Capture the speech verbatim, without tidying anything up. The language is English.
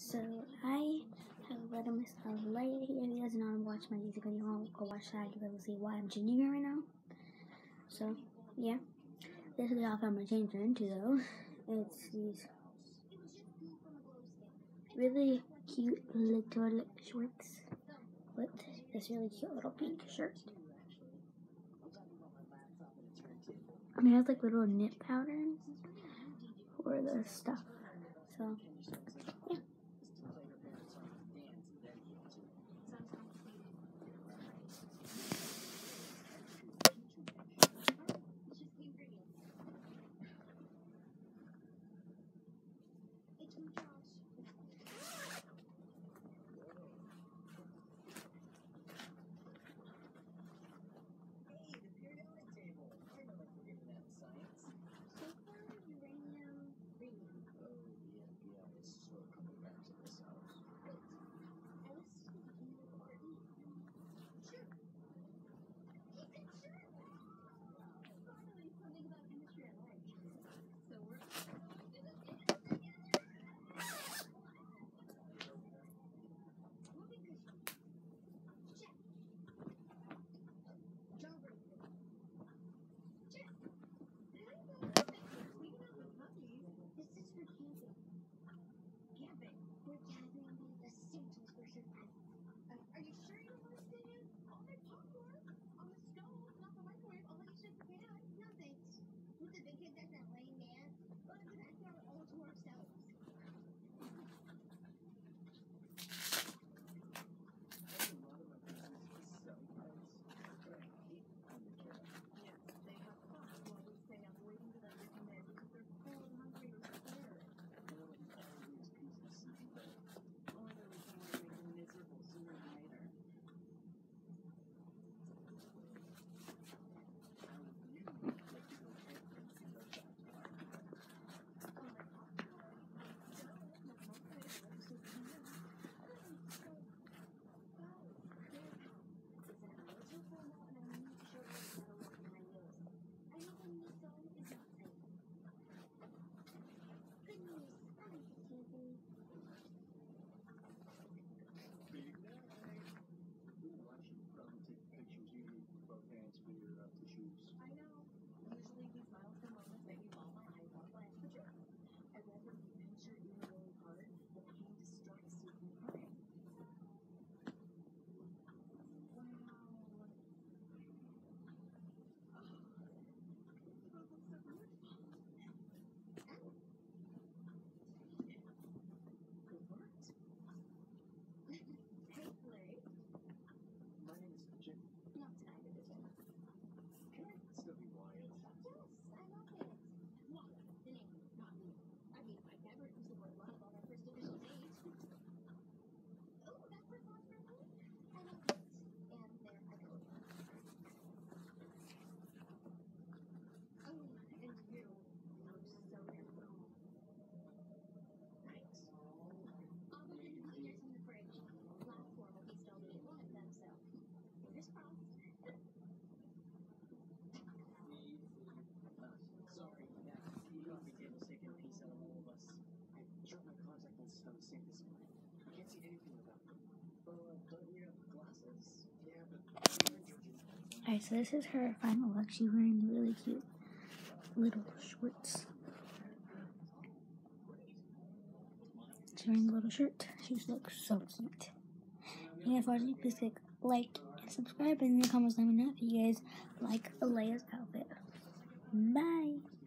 So I have let him a late. If you guys know watch my music video, I'll go watch that. You guys will see why I'm changing it right now. So yeah, this is the outfit I'm gonna change it into though. It's these really cute little shorts with this really cute little pink shirt. I mean, it has like little knit patterns for the stuff. So yeah. Alright, so this is her final look. She's wearing really cute little shorts. She's wearing a little shirt. She looks so cute. And if you watching, please click like and subscribe, and in the comments let me know if you guys like Alea's outfit. Bye!